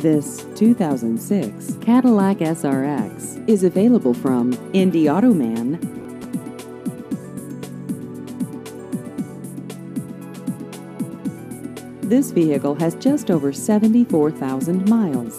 This 2006 Cadillac SRX is available from Indy Automan. This vehicle has just over 74,000 miles.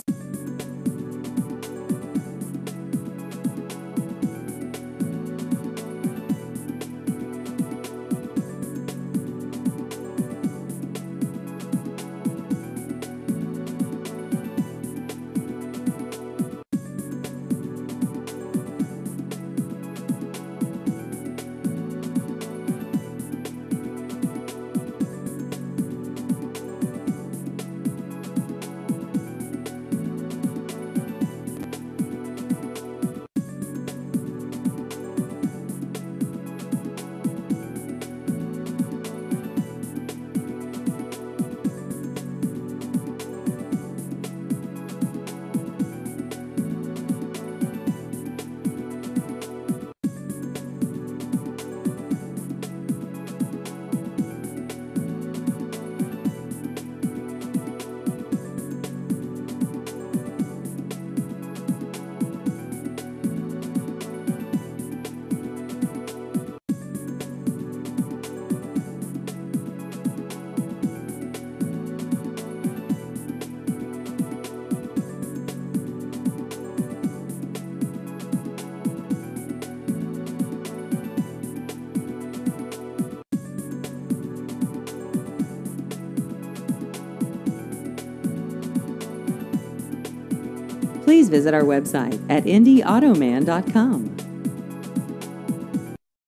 Please visit our website at indyautoman.com.